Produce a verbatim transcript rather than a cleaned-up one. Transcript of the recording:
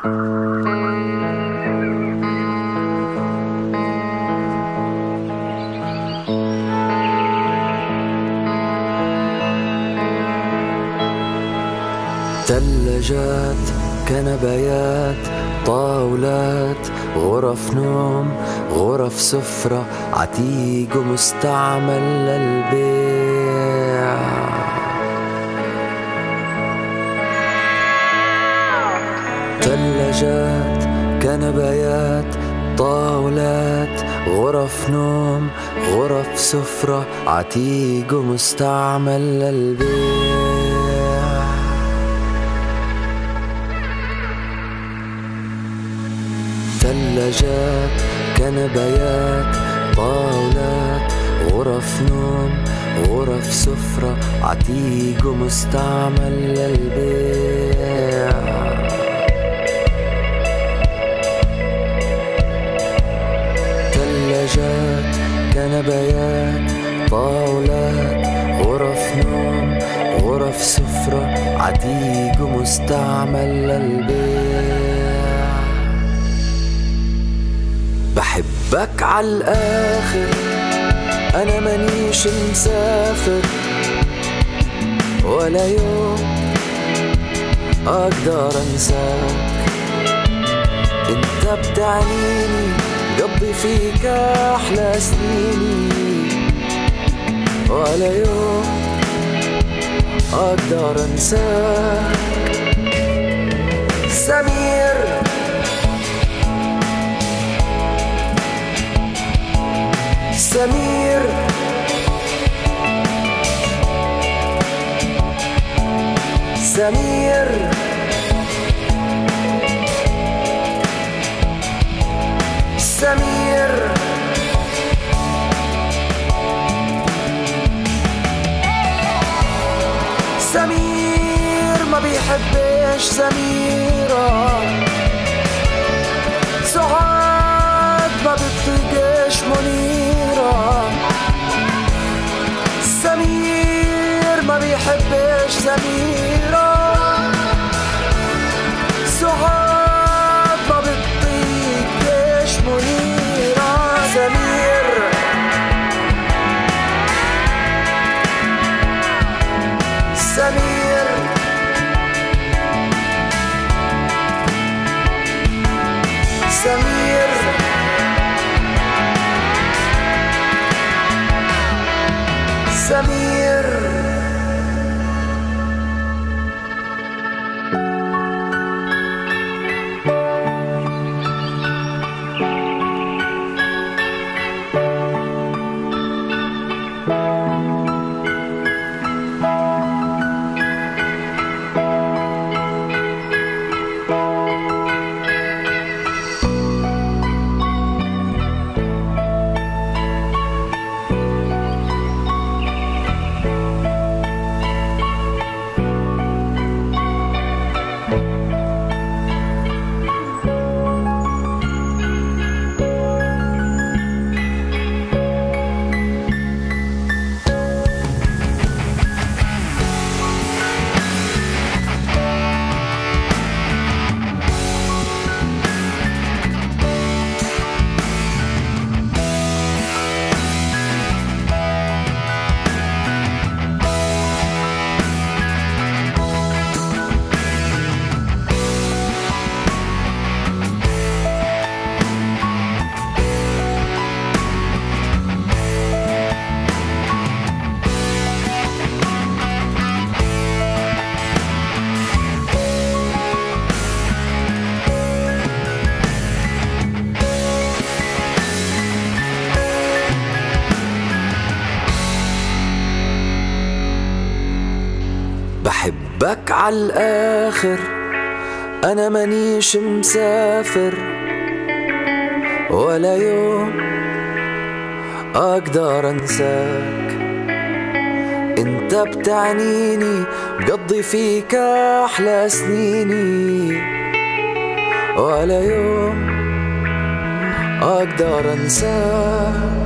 ثلاجات، كنبايات، طاولات، غرف نوم، غرف سفرة، عتيق ومستعمل للبيع. ثلاجات، كنبايات، طاولات، غرف نوم، غرف سفرة، عتيق ومستعمل للبيع. ثلاجات، كنبايات، طاولات، غرف نوم، غرف سفرة، عتيق ومستعمل للبيع. ثلاجات، كنبايات، طاولات، غرف نوم، غرف سفرة، عتيق ومستعمل للبيع. بحبك عالآخر، أنا مانيش مسافر، ولا يوم أقدر أنساك. أنت بتعنيني، قضي فيك أحلى سنيني، ولا يوم أقدر أنساك. سمير سمير سمير سمير سمير ما بيحبش سميرة، سعاد ما بتطيقش منيرة. سمير ما بيحبش سميرة، سعاد ما بتطيقش منيرة. سمير سمير سمير سمير بحبك عالآخر، أنا مانيش مسافر، ولا يوم أقدر أنساك. أنت بتعنيني، بقضي فيك أحلى سنيني، ولا يوم أقدر أنساك.